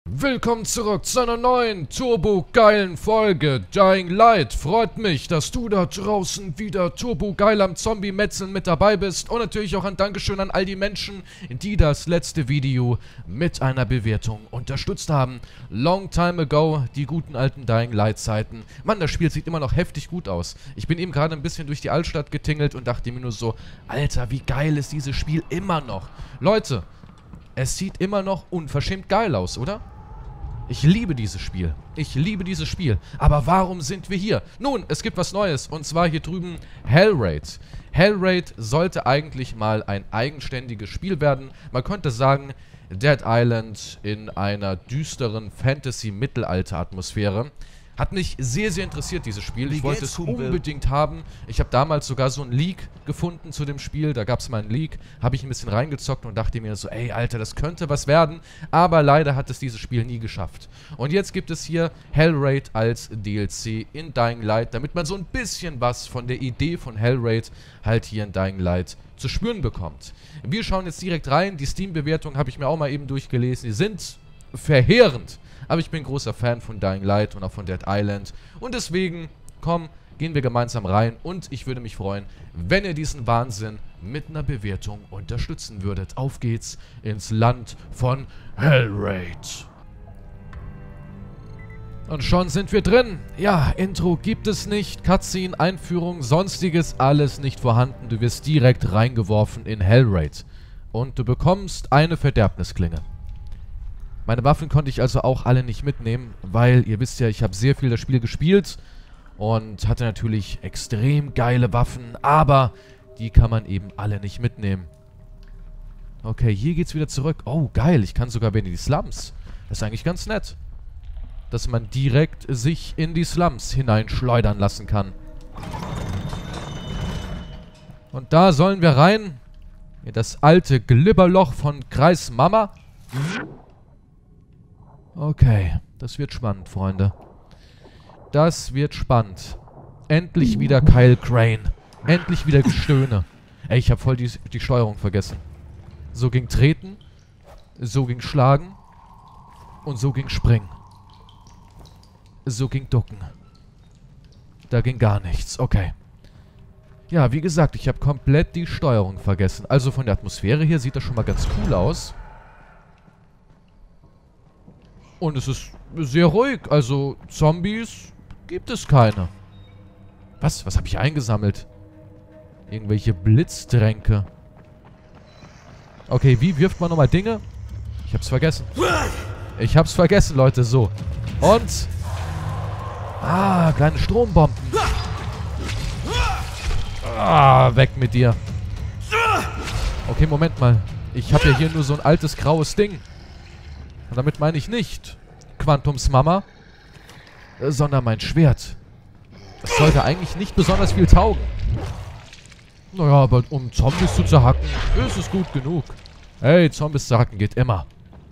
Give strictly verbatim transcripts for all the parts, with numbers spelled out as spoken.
Willkommen zurück zu einer neuen turbogeilen Folge Dying Light. Freut mich, dass du da draußen wieder turbogeil am Zombie-Metzeln mit dabei bist. Und natürlich auch ein Dankeschön an all die Menschen, die das letzte Video mit einer Bewertung unterstützt haben. Long time ago, die guten alten Dying Light Zeiten. Mann, das Spiel sieht immer noch heftig gut aus. Ich bin eben gerade ein bisschen durch die Altstadt getingelt und dachte mir nur so, Alter, wie geil ist dieses Spiel immer noch. Leute, es sieht immer noch unverschämt geil aus, oder? Ich liebe dieses Spiel. Ich liebe dieses Spiel. Aber warum sind wir hier? Nun, es gibt was Neues. Und zwar hier drüben Hellraid. Hellraid sollte eigentlich mal ein eigenständiges Spiel werden. Man könnte sagen, Dead Island in einer düsteren Fantasy-Mittelalter-Atmosphäre. Hat mich sehr, sehr interessiert, dieses Spiel. Ich wollte es unbedingt haben. Ich habe damals sogar so ein Leak gefunden zu dem Spiel. Da gab es mal einen Leak. Habe ich ein bisschen reingezockt und dachte mir so, ey, Alter, das könnte was werden. Aber leider hat es dieses Spiel nie geschafft. Und jetzt gibt es hier Hellraid als D L C in Dying Light, damit man so ein bisschen was von der Idee von Hellraid halt hier in Dying Light zu spüren bekommt. Wir schauen jetzt direkt rein. Die Steam-Bewertung habe ich mir auch mal eben durchgelesen. Die sind verheerend. Aber ich bin großer Fan von Dying Light und auch von Dead Island. Und deswegen, komm, gehen wir gemeinsam rein. Und ich würde mich freuen, wenn ihr diesen Wahnsinn mit einer Bewertung unterstützen würdet. Auf geht's ins Land von Hellraid. Und schon sind wir drin. Ja, Intro gibt es nicht. Cutscene, Einführung, sonstiges, alles nicht vorhanden. Du wirst direkt reingeworfen in Hellraid. Und du bekommst eine Verderbnisklinge. Meine Waffen konnte ich also auch alle nicht mitnehmen, weil ihr wisst ja, ich habe sehr viel das Spiel gespielt und hatte natürlich extrem geile Waffen, aber die kann man eben alle nicht mitnehmen. Okay, hier geht's wieder zurück. Oh, geil, ich kann sogar wieder in die Slums. Das ist eigentlich ganz nett, dass man direkt sich in die Slums hineinschleudern lassen kann. Und da sollen wir rein in das alte Glibberloch von Kreis Mama. Okay, das wird spannend, Freunde. Das wird spannend. Endlich wieder Kyle Crane. Endlich wieder Gestöhne. Ey, ich habe voll die, die Steuerung vergessen. So ging Treten, so ging Schlagen und so ging Springen. So ging Ducken. Da ging gar nichts. Okay. Ja, wie gesagt, ich habe komplett die Steuerung vergessen. Also von der Atmosphäre hier sieht das schon mal ganz cool aus. Und es ist sehr ruhig. Also Zombies gibt es keine. Was? Was habe ich eingesammelt? Irgendwelche Blitztränke. Okay, wie wirft man nochmal Dinge? Ich hab's vergessen. Ich hab's vergessen, Leute. So. Und... Ah, kleine Strombomben. Ah, weg mit dir. Okay, Moment mal. Ich habe ja hier nur so ein altes graues Ding. Und damit meine ich nicht Quantums Mama, äh, sondern mein Schwert. Das sollte eigentlich nicht besonders viel taugen. Naja, aber um Zombies zu zerhacken, ist es gut genug. Hey, Zombies zerhacken geht immer.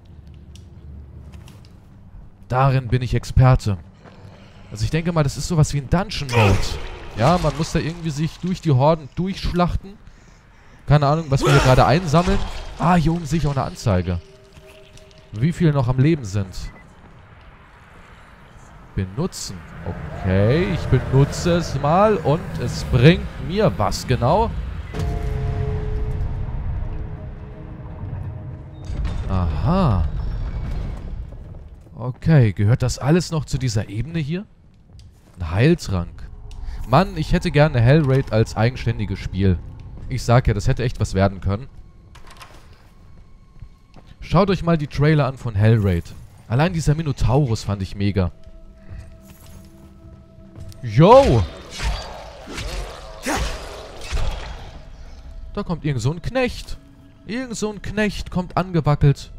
Darin bin ich Experte. Also ich denke mal, das ist sowas wie ein Dungeon-Mode. Ja, man muss da irgendwie sich durch die Horden durchschlachten. Keine Ahnung, was wir hier gerade einsammeln. Ah, hier oben sehe ich auch eine Anzeige. Wie viele noch am Leben sind. Benutzen. Okay, ich benutze es mal und es bringt mir was genau. Aha. Okay, gehört das alles noch zu dieser Ebene hier? Ein Heiltrank. Mann, ich hätte gerne Hellraid als eigenständiges Spiel. Ich sag ja, das hätte echt was werden können. Schaut euch mal die Trailer an von Hellraid. Allein dieser Minotaurus fand ich mega. Yo! Da kommt irgend so ein Knecht. Irgend so ein Knecht kommt angewackelt.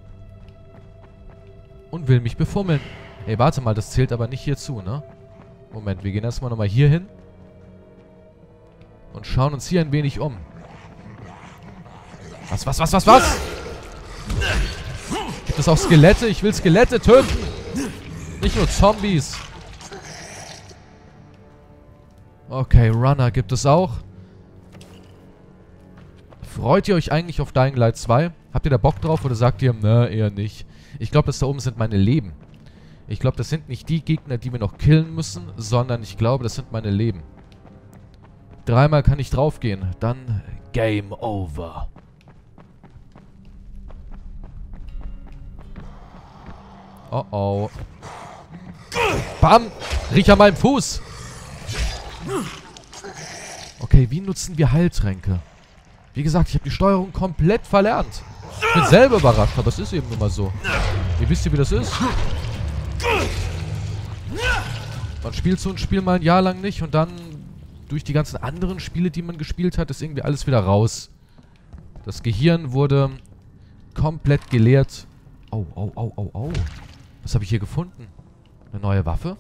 Und will mich befummeln. Ey, warte mal, das zählt aber nicht hierzu, ne? Moment, wir gehen erstmal nochmal hier hin. Und schauen uns hier ein wenig um. Was, was, was, was, was? Gibt es auch Skelette? Ich will Skelette töten. Nicht nur Zombies. Okay, Runner gibt es auch. Freut ihr euch eigentlich auf Dying Light zwei? Habt ihr da Bock drauf oder sagt ihr, ne, eher nicht? Ich glaube, das da oben sind meine Leben. Ich glaube, das sind nicht die Gegner, die wir noch killen müssen, sondern ich glaube, das sind meine Leben. Dreimal kann ich draufgehen. Dann Game Over. Oh oh. Bam! Riech an meinem Fuß! Okay, wie nutzen wir Heiltränke? Wie gesagt, ich habe die Steuerung komplett verlernt. Ich bin selber überrascht, aber es ist eben nun mal so. Ihr wisst ja, wie das ist. Man spielt so ein Spiel mal ein Jahr lang nicht und dann durch die ganzen anderen Spiele, die man gespielt hat, ist irgendwie alles wieder raus. Das Gehirn wurde komplett geleert. Au, au, au, au, au. Was habe ich hier gefunden? Eine neue Waffe?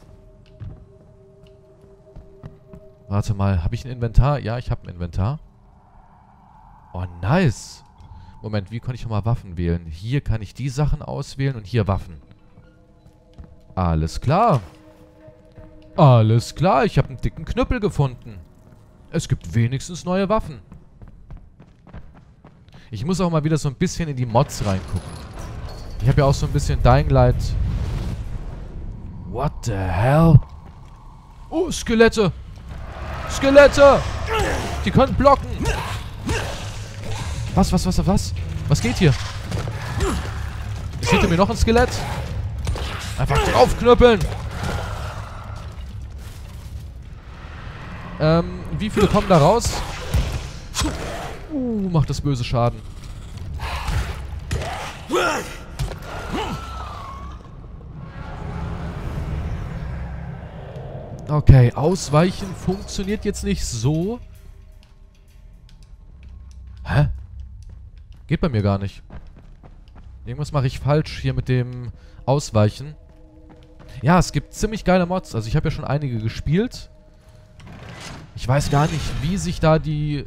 Warte mal, habe ich ein Inventar? Ja, ich habe ein Inventar. Oh, nice. Moment, wie kann ich nochmal Waffen wählen? Hier kann ich die Sachen auswählen und hier Waffen. Alles klar. Alles klar, ich habe einen dicken Knüppel gefunden. Es gibt wenigstens neue Waffen. Ich muss auch mal wieder so ein bisschen in die Mods reingucken. Ich habe ja auch so ein bisschen Dying Light. What the hell? Oh, Skelette. Skelette. Die können blocken. Was, was, was, was? Was geht hier? Ist hinter mir noch ein Skelett? Einfach draufknüppeln. Ähm, wie viele kommen da raus? Uh, macht das böse Schaden. Okay, ausweichen funktioniert jetzt nicht so. Hä? Geht bei mir gar nicht. Irgendwas mache ich falsch hier mit dem Ausweichen. Ja, es gibt ziemlich geile Mods. Also ich habe ja schon einige gespielt. Ich weiß gar nicht, wie sich da die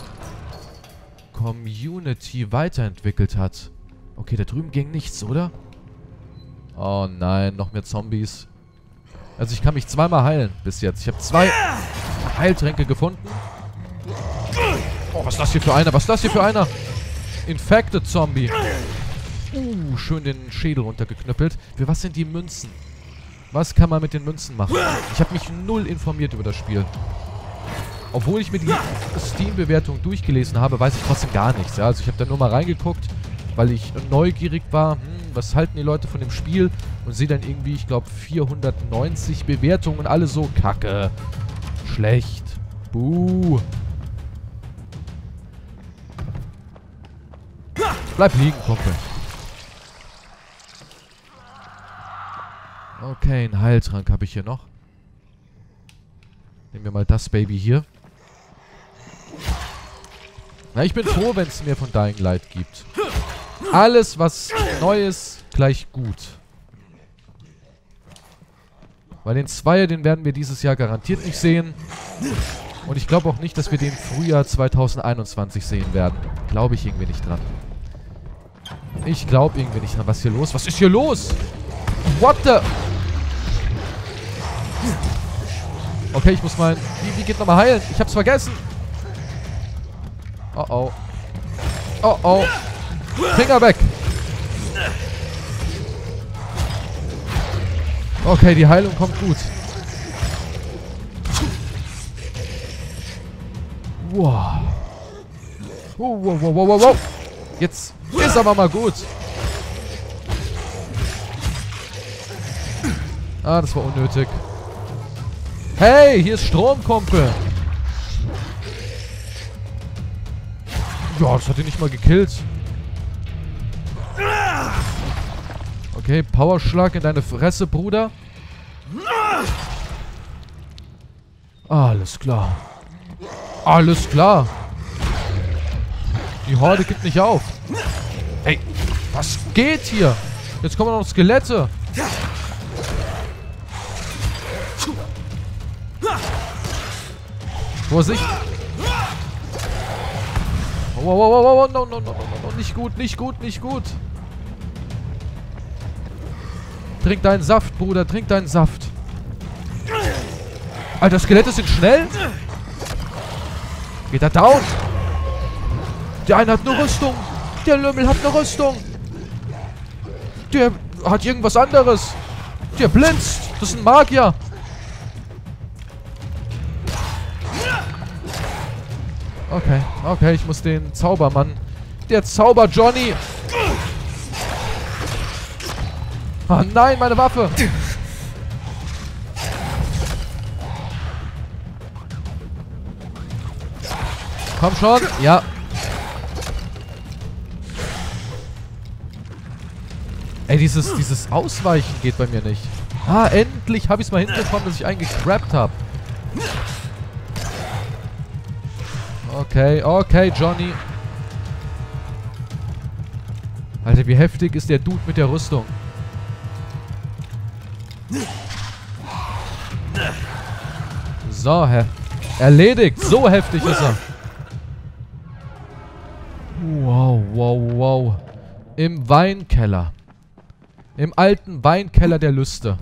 Community weiterentwickelt hat. Okay, da drüben ging nichts, oder? Oh nein, noch mehr Zombies. Also ich kann mich zweimal heilen bis jetzt. Ich habe zwei Heiltränke gefunden. Oh, was ist das hier für einer? Was ist das hier für einer? Infected Zombie. Uh, schön den Schädel runtergeknüppelt. Für was sind die Münzen? Was kann man mit den Münzen machen? Ich habe mich null informiert über das Spiel. Obwohl ich mir die Steam-Bewertung durchgelesen habe, weiß ich trotzdem gar nichts. Ja? Also ich habe da nur mal reingeguckt, weil ich neugierig war. Hm, was halten die Leute von dem Spiel? Und sehe dann irgendwie, ich glaube, vierhundertneunzig Bewertungen und alle so kacke. Schlecht. Buh. Bleib liegen, Kumpel. Okay, einen Heiltrank habe ich hier noch. Nehmen wir mal das Baby hier. Na, ich bin froh, wenn es mir von Dying Light gibt. Alles, was neu ist, gleich gut. Weil den Zweier, den werden wir dieses Jahr garantiert nicht sehen. Und ich glaube auch nicht, dass wir den Frühjahr zweitausendeinundzwanzig sehen werden. Glaube ich irgendwie nicht dran. Ich glaube irgendwie nicht dran. Was ist hier los? Was ist hier los? What the... Okay, ich muss mal... Wie, wie geht nochmal heilen? Ich hab's vergessen. Oh oh. Oh oh. Finger weg. Okay, die Heilung kommt gut. Wow. Wow, wow, wow, wow, wow. Jetzt ist aber mal gut. Ah, das war unnötig. Hey, hier ist Strom, Kumpel. Ja, das hat ihn nicht mal gekillt. Okay, Powerschlag in deine Fresse, Bruder. Alles klar. Alles klar. Die Horde gibt nicht auf. Ey, was geht hier? Jetzt kommen noch Skelette. Vorsicht. Wow, wow, wow, wow, no, no, no, no, no, nicht gut, nicht gut, nicht gut. Trink deinen Saft, Bruder, trink deinen Saft. Alter, Skelette sind schnell. Geht er down? Der eine hat eine Rüstung. Der Lümmel hat eine Rüstung. Der hat irgendwas anderes. Der blinzt. Das ist ein Magier. Okay, okay, ich muss den Zaubermann. Der Zauber-Johnny. Oh nein, meine Waffe. Komm schon. Ja. Ey, dieses, dieses Ausweichen geht bei mir nicht. Ah, endlich habe ich es mal hinbekommen, dass ich einen gecrappt habe. Okay, okay, Johnny. Alter, wie heftig ist der Dude mit der Rüstung? So, hä? Erledigt. So heftig ist er. Wow, wow, wow. Im Weinkeller. Im alten Weinkeller der Lüste.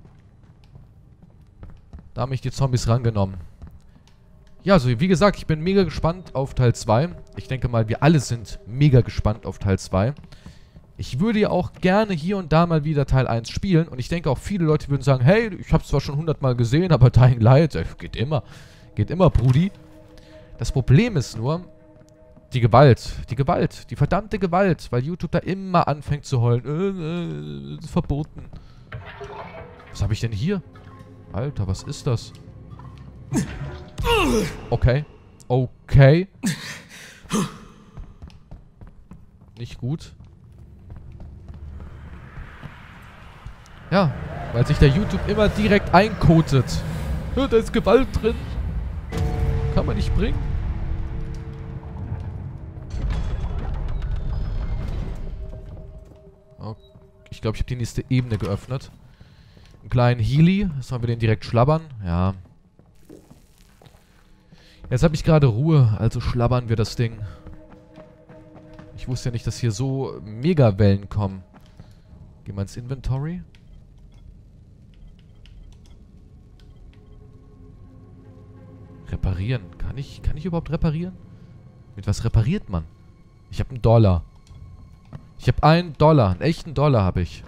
Da haben mich die Zombies rangenommen. Ja, also wie gesagt, ich bin mega gespannt auf Teil zwei. Ich denke mal, wir alle sind mega gespannt auf Teil zwei. Ich würde ja auch gerne hier und da mal wieder Teil eins spielen. Und ich denke auch, viele Leute würden sagen, hey, ich habe es zwar schon hundertmal gesehen, aber Dying Light, äh, geht immer. Geht immer, Brudi. Das Problem ist nur, die Gewalt. Die Gewalt. Die verdammte Gewalt. Weil YouTube da immer anfängt zu heulen. Äh, äh, ist verboten. Was habe ich denn hier? Alter, was ist das? Okay. Okay. Nicht gut. Ja, weil sich der YouTube immer direkt einkotet. Da ist Gewalt drin. Kann man nicht bringen. Okay. Ich glaube, ich habe die nächste Ebene geöffnet. Einen kleinen Healy. Sollen wir den direkt schlabbern? Ja. Jetzt habe ich gerade Ruhe, also schlabbern wir das Ding. Ich wusste ja nicht, dass hier so Mega-Wellen kommen. Gehen wir ins Inventory. Reparieren. Kann ich, kann ich überhaupt reparieren? Mit was repariert man? Ich habe einen Dollar. Ich habe einen Dollar. Einen echten Dollar habe ich.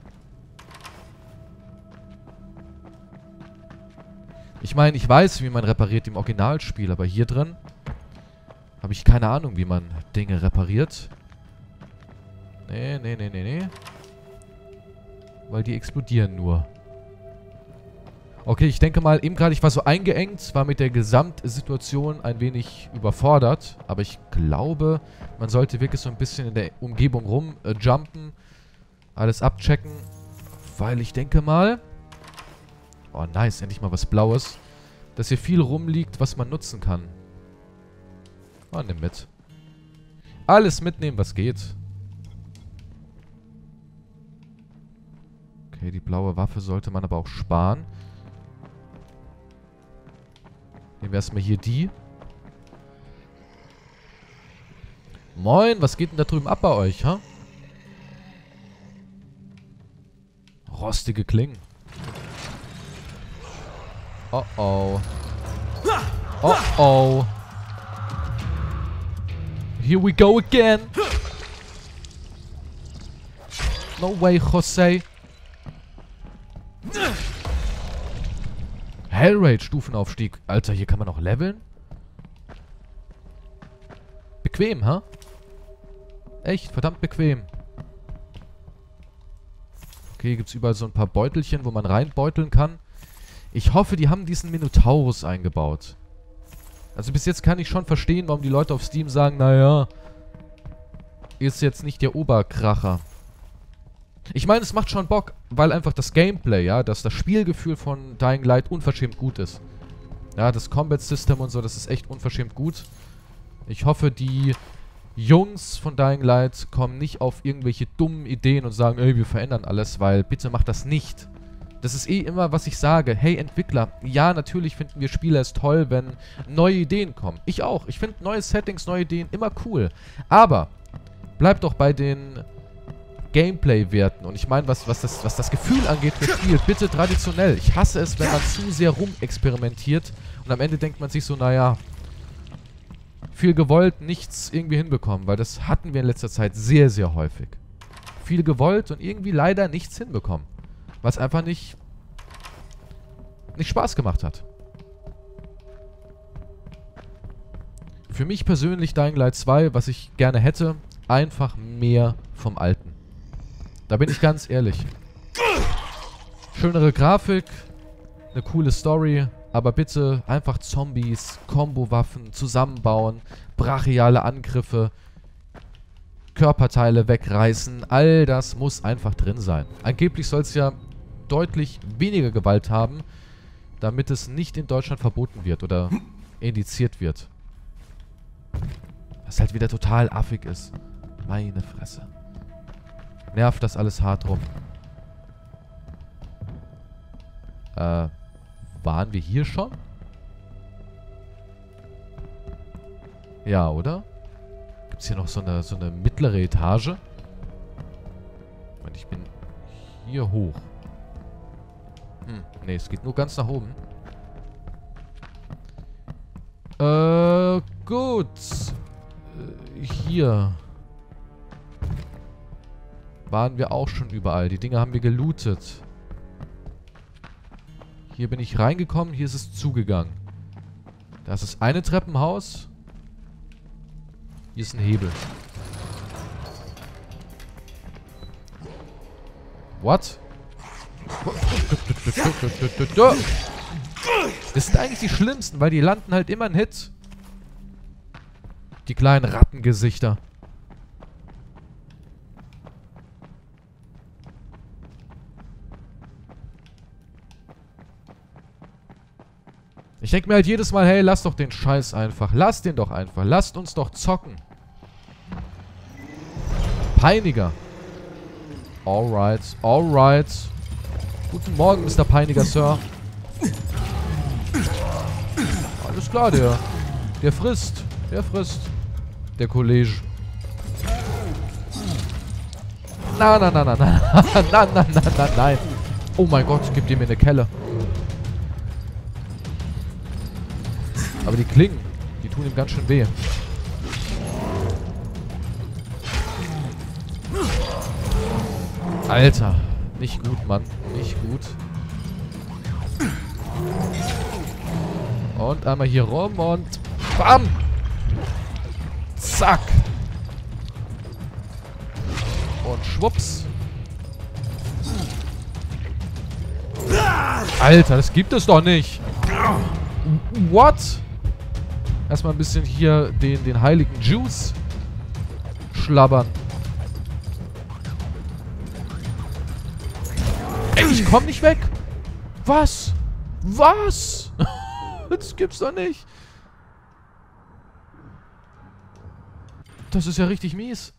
Ich meine, ich weiß, wie man repariert im Originalspiel, aber hier drin habe ich keine Ahnung, wie man Dinge repariert. Nee, nee, nee, nee, nee. Weil die explodieren nur. Okay, ich denke mal, eben gerade, ich war so eingeengt, war mit der Gesamtsituation ein wenig überfordert. Aber ich glaube, man sollte wirklich so ein bisschen in der Umgebung rumjumpen. Äh, alles abchecken. Weil ich denke mal... Oh, nice. Endlich mal was Blaues. Dass hier viel rumliegt, was man nutzen kann. Oh, nimm mit. Alles mitnehmen, was geht. Okay, die blaue Waffe sollte man aber auch sparen. Nehmen wir erstmal hier die. Moin, was geht denn da drüben ab bei euch, ha? Rostige Klingen. Oh oh. Oh oh. Here we go again. No way, Jose. Hellrage, Stufenaufstieg. Alter, hier kann man auch leveln? Bequem, ha? Echt, verdammt bequem. Okay, hier gibt es überall so ein paar Beutelchen, wo man reinbeuteln kann. Ich hoffe, die haben diesen Minotaurus eingebaut. Also bis jetzt kann ich schon verstehen, warum die Leute auf Steam sagen, naja, ist jetzt nicht der Oberkracher. Ich meine, es macht schon Bock, weil einfach das Gameplay, ja, dass das Spielgefühl von Dying Light unverschämt gut ist. Ja, das Combat System und so, das ist echt unverschämt gut. Ich hoffe, die Jungs von Dying Light kommen nicht auf irgendwelche dummen Ideen und sagen, ey, wir verändern alles, weil bitte macht das nicht. Das ist eh immer, was ich sage. Hey, Entwickler, ja, natürlich finden wir Spiele es toll, wenn neue Ideen kommen. Ich auch. Ich finde neue Settings, neue Ideen immer cool. Aber bleibt doch bei den Gameplay-Werten. Und ich meine, was, was, das, was das Gefühl angeht für Spiel, bitte traditionell. Ich hasse es, wenn man zu sehr rumexperimentiert und am Ende denkt man sich so, naja, viel gewollt, nichts irgendwie hinbekommen, weil das hatten wir in letzter Zeit sehr, sehr häufig. viel gewollt und irgendwie leider nichts hinbekommen. Was einfach nicht, nicht Spaß gemacht hat. Für mich persönlich Dying Light zwei, was ich gerne hätte, einfach mehr vom Alten. Da bin ich ganz ehrlich. Schönere Grafik, eine coole Story, aber bitte einfach Zombies, Combo-Waffen, zusammenbauen, brachiale Angriffe, Körperteile wegreißen, all das muss einfach drin sein. Angeblich soll es ja deutlich weniger Gewalt haben, damit es nicht in Deutschland verboten wird oder indiziert wird. Was halt wieder total affig ist. Meine Fresse. Nervt das alles hart rum. Äh, waren wir hier schon? Ja, oder? Gibt es hier noch so eine, so eine mittlere Etage? Und ich bin hier hoch. Hm, nee, es geht nur ganz nach oben. Äh, gut. Äh, hier. Waren wir auch schon überall. Die Dinge haben wir gelootet. Hier bin ich reingekommen, hier ist es zugegangen. Da ist das eine Treppenhaus. Hier ist ein Hebel. What? Das sind eigentlich die schlimmsten, weil die landen halt immer einen Hit. Die kleinen Rattengesichter. Ich denke mir halt jedes Mal, hey, lass doch den Scheiß einfach. Lass den doch einfach. Lasst uns doch zocken. Peiniger. Alright, alright. Guten Morgen, Mister Peiniger, Sir. Alles klar, der. Der frisst. Der frisst. Der Kollege. Na, na, na, na, na. Na, na, na, na, nein. Oh mein Gott, gib dir mir eine Kelle. Aber die Klingen, die tun ihm ganz schön weh. Alter, nicht gut, Mann. Nicht gut. Und einmal hier rum und bam! Zack! Und schwupps. Alter, das gibt es doch nicht. What? Erstmal ein bisschen hier den, den heiligen Juice schlabbern. Ey, ich komm nicht weg. Was? Was? Das gibt's doch nicht. Das ist ja richtig mies.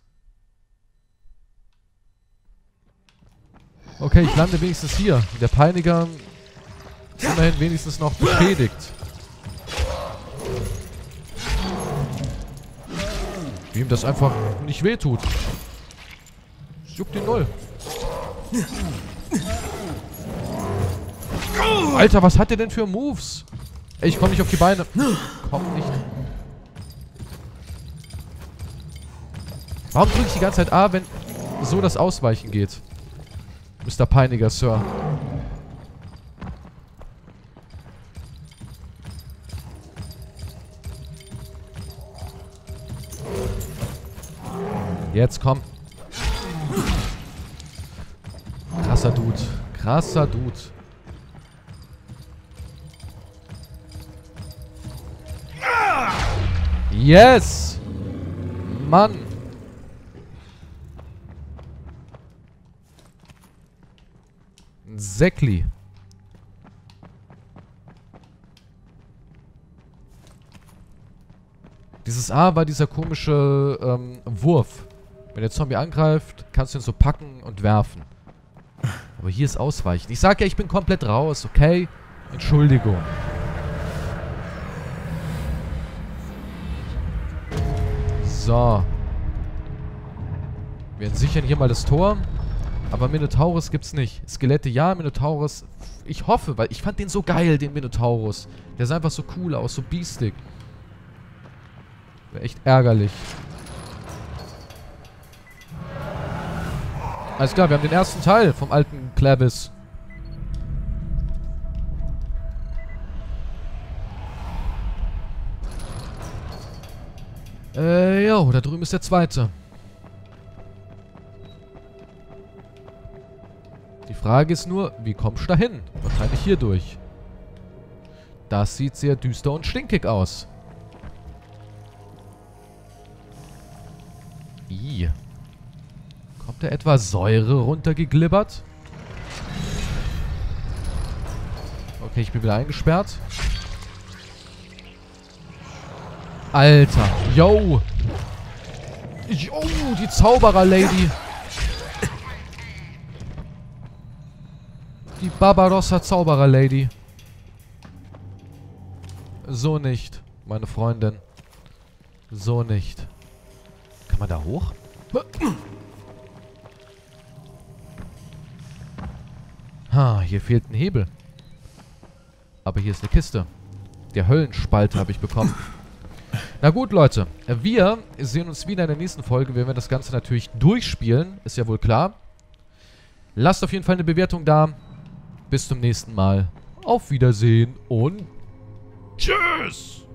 Okay, ich lande wenigstens hier. Der Peiniger ist immerhin wenigstens noch beschädigt. Wie ihm das einfach nicht wehtut. Es juckt ihn null. Alter, was hat der denn für Moves? Ey, ich komm nicht auf die Beine. Komm nicht. Warum drücke ich die ganze Zeit A, wenn so das Ausweichen geht? Mister Peiniger, Sir. Jetzt komm. Krasser Dude. Krasser Dude. Yes! Mann! Ein Säckli. Dieses A war dieser komische ähm, Wurf. Wenn der Zombie angreift, kannst du ihn so packen und werfen. Aber hier ist Ausweichen. Ich sag ja, ich bin komplett raus, okay? Entschuldigung. So. Wir sichern hier mal das Tor. Aber Minotaurus gibt's nicht. Skelette ja, Minotaurus. Ich hoffe, weil ich fand den so geil, den Minotaurus. Der sah einfach so cool aus, so biestig. Wäre echt ärgerlich. Alles klar, wir haben den ersten Teil vom alten Clavis. Äh, jo, da drüben ist der zweite. Die Frage ist nur, wie kommst du da hin? Wahrscheinlich hier durch. Das sieht sehr düster und stinkig aus. Ih. Kommt da etwa Säure runtergeglibbert? Okay, ich bin wieder eingesperrt. Alter. Yo. Yo, die Zauberer-Lady. Die Barbarossa Zauberer-Lady. So nicht, meine Freundin. So nicht. Kann man da hoch? Ha, hier fehlt ein Hebel. Aber hier ist eine Kiste. Der Höllenspalt habe ich bekommen. Na gut, Leute. Wir sehen uns wieder in der nächsten Folge. Wir werden das Ganze natürlich durchspielen. Ist ja wohl klar. Lasst auf jeden Fall eine Bewertung da. Bis zum nächsten Mal. Auf Wiedersehen und tschüss!